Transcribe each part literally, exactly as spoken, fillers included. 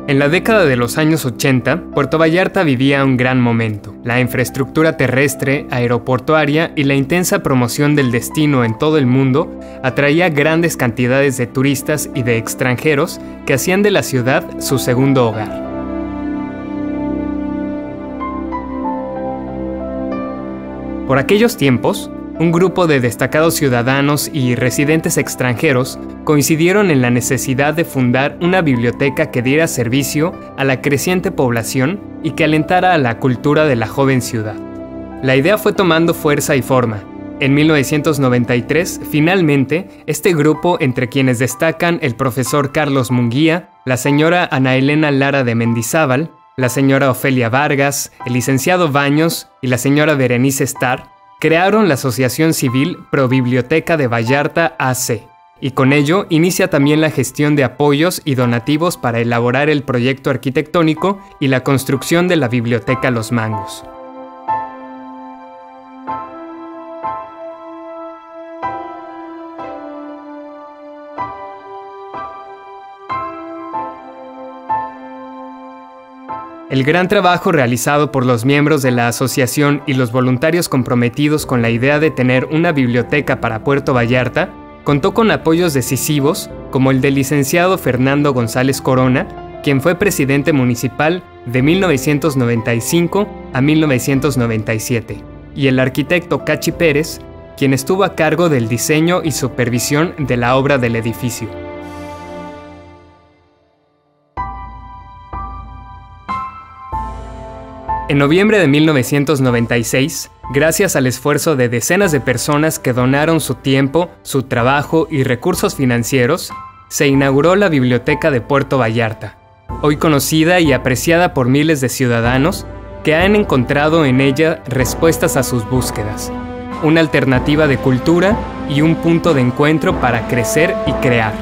En la década de los años ochenta, Puerto Vallarta vivía un gran momento. La infraestructura terrestre, aeroportuaria y la intensa promoción del destino en todo el mundo atraía grandes cantidades de turistas y de extranjeros que hacían de la ciudad su segundo hogar. Por aquellos tiempos, un grupo de destacados ciudadanos y residentes extranjeros coincidieron en la necesidad de fundar una biblioteca que diera servicio a la creciente población y que alentara a la cultura de la joven ciudad. La idea fue tomando fuerza y forma. En mil novecientos noventa y tres, finalmente, este grupo, entre quienes destacan el profesor Carlos Munguía, la señora Ana Elena Lara de Mendizábal, la señora Ofelia Vargas, el licenciado Baños y la señora Berenice Starr, crearon la Asociación Civil Pro Biblioteca de Vallarta A C, y con ello inicia también la gestión de apoyos y donativos para elaborar el proyecto arquitectónico y la construcción de la Biblioteca Los Mangos. El gran trabajo realizado por los miembros de la asociación y los voluntarios comprometidos con la idea de tener una biblioteca para Puerto Vallarta contó con apoyos decisivos como el del licenciado Fernando González Corona, quien fue presidente municipal de mil novecientos noventa y cinco a mil novecientos noventa y siete, y el arquitecto Cachi Pérez, quien estuvo a cargo del diseño y supervisión de la obra del edificio. En noviembre de mil novecientos noventa y seis, gracias al esfuerzo de decenas de personas que donaron su tiempo, su trabajo y recursos financieros, se inauguró la Biblioteca de Puerto Vallarta, hoy conocida y apreciada por miles de ciudadanos que han encontrado en ella respuestas a sus búsquedas, una alternativa de cultura y un punto de encuentro para crecer y crear.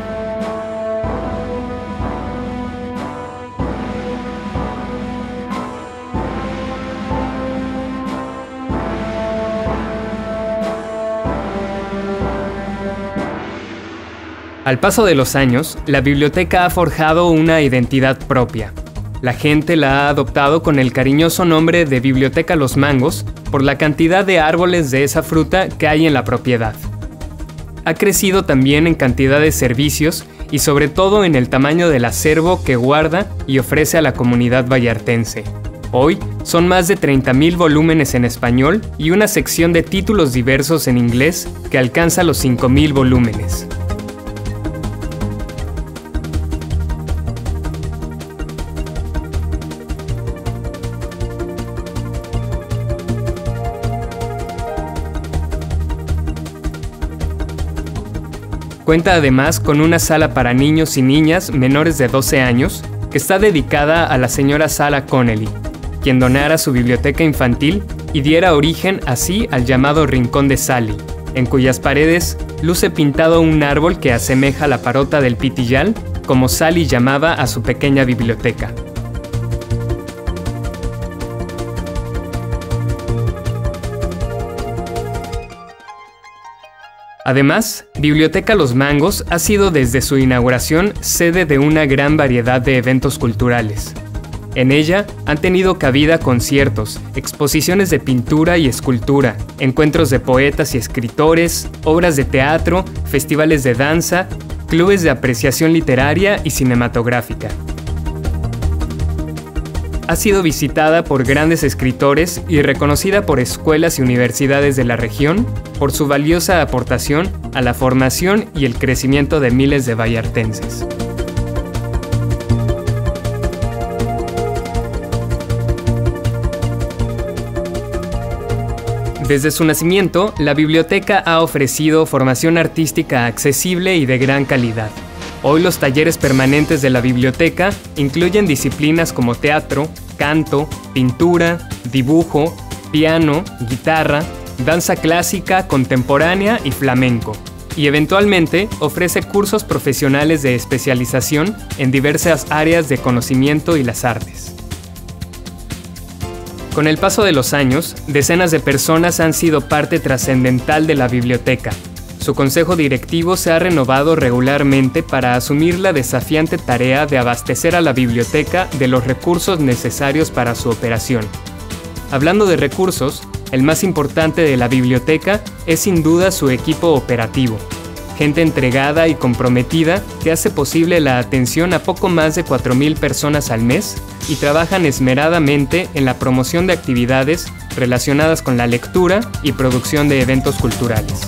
Al paso de los años, la biblioteca ha forjado una identidad propia. La gente la ha adoptado con el cariñoso nombre de Biblioteca Los Mangos por la cantidad de árboles de esa fruta que hay en la propiedad. Ha crecido también en cantidad de servicios y sobre todo en el tamaño del acervo que guarda y ofrece a la comunidad vallartense. Hoy son más de treinta mil volúmenes en español y una sección de títulos diversos en inglés que alcanza los cinco mil volúmenes. Cuenta además con una sala para niños y niñas menores de doce años que está dedicada a la señora Sara Connelly, quien donara su biblioteca infantil y diera origen así al llamado Rincón de Sally, en cuyas paredes luce pintado un árbol que asemeja la parota del pitillal, como Sally llamaba a su pequeña biblioteca. Además, Biblioteca Los Mangos ha sido desde su inauguración sede de una gran variedad de eventos culturales. En ella han tenido cabida conciertos, exposiciones de pintura y escultura, encuentros de poetas y escritores, obras de teatro, festivales de danza, clubes de apreciación literaria y cinematográfica. Ha sido visitada por grandes escritores y reconocida por escuelas y universidades de la región por su valiosa aportación a la formación y el crecimiento de miles de vallartenses. Desde su nacimiento, la biblioteca ha ofrecido formación artística accesible y de gran calidad. Hoy los talleres permanentes de la biblioteca incluyen disciplinas como teatro, canto, pintura, dibujo, piano, guitarra, danza clásica, contemporánea y flamenco, y eventualmente ofrece cursos profesionales de especialización en diversas áreas de conocimiento y las artes. Con el paso de los años, decenas de personas han sido parte trascendental de la biblioteca. Su consejo directivo se ha renovado regularmente para asumir la desafiante tarea de abastecer a la biblioteca de los recursos necesarios para su operación. Hablando de recursos, el más importante de la biblioteca es sin duda su equipo operativo. Gente entregada y comprometida que hace posible la atención a poco más de cuatro mil personas al mes y trabajan esmeradamente en la promoción de actividades relacionadas con la lectura y producción de eventos culturales.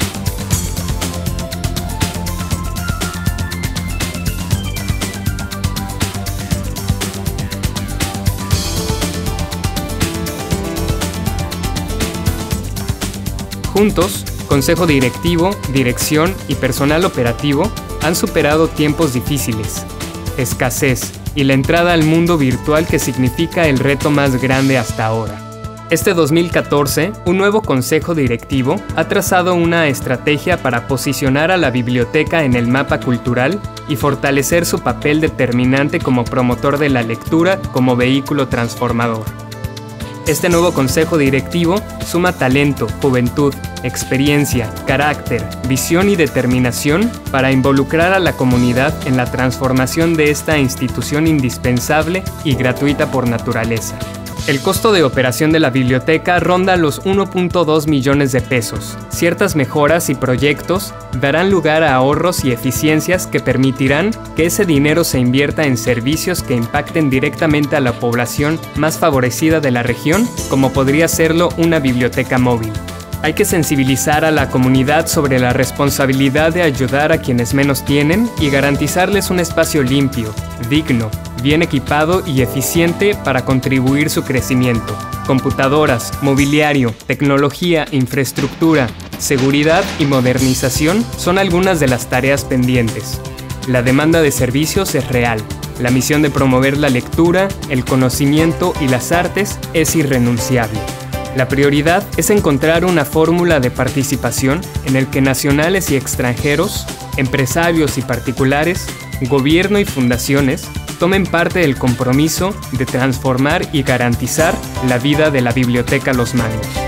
Juntos, Consejo Directivo, Dirección y Personal Operativo han superado tiempos difíciles, escasez y la entrada al mundo virtual que significa el reto más grande hasta ahora. Este dos mil catorce, un nuevo Consejo Directivo ha trazado una estrategia para posicionar a la biblioteca en el mapa cultural y fortalecer su papel determinante como promotor de la lectura como vehículo transformador. Este nuevo consejo directivo suma talento, juventud, experiencia, carácter, visión y determinación para involucrar a la comunidad en la transformación de esta institución indispensable y gratuita por naturaleza. El costo de operación de la biblioteca ronda los uno punto dos millones de pesos. Ciertas mejoras y proyectos darán lugar a ahorros y eficiencias que permitirán que ese dinero se invierta en servicios que impacten directamente a la población más favorecida de la región, como podría serlo una biblioteca móvil. Hay que sensibilizar a la comunidad sobre la responsabilidad de ayudar a quienes menos tienen y garantizarles un espacio limpio, digno, bien equipado y eficiente para contribuir su crecimiento. Computadoras, mobiliario, tecnología, infraestructura, seguridad y modernización son algunas de las tareas pendientes. La demanda de servicios es real. La misión de promover la lectura, el conocimiento y las artes es irrenunciable. La prioridad es encontrar una fórmula de participación en el que nacionales y extranjeros, empresarios y particulares, gobierno y fundaciones tomen parte del compromiso de transformar y garantizar la vida de la Biblioteca Los Mangos.